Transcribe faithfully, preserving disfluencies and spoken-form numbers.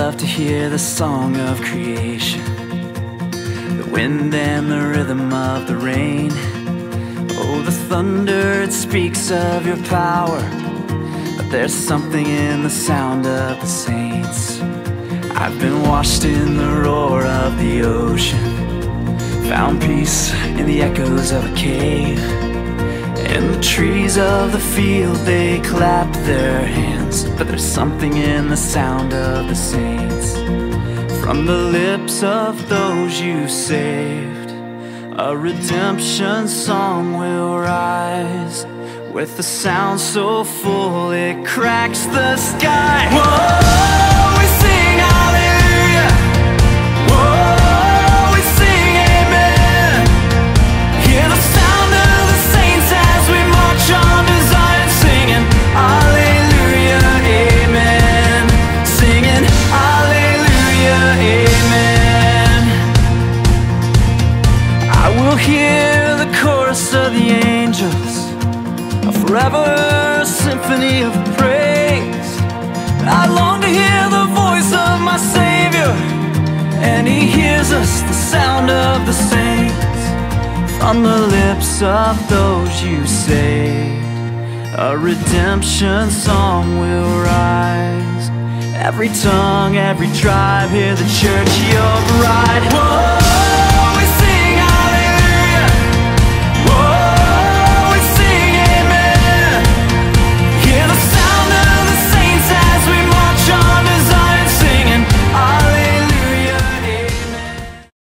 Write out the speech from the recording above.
love to hear the song of creation, the wind and the rhythm of the rain. Oh, the thunder, it speaks of your power, but there's something in the sound of the saints. I've been washed in the roar of the ocean, found peace in the echoes of a cave. And the trees of the field, they clap their hands, but there's something in the sound of the saints. From the lips of those you saved, a redemption song will rise, with a sound so full it cracks the sky. Whoa, we sing hallelujah. Whoa, we sing amen. Hear the sound of the saints as we march on to Zion, singing hallelujah, amen. Singing hallelujah, amen. I will hear the chorus of the angels, a forever symphony of praise. I long to hear the voice of my Savior, and He hears us, the sound of the saints. From the lips of those you saved, a redemption song will rise. Every tongue, every tribe, hear the church, your bride. Whoa!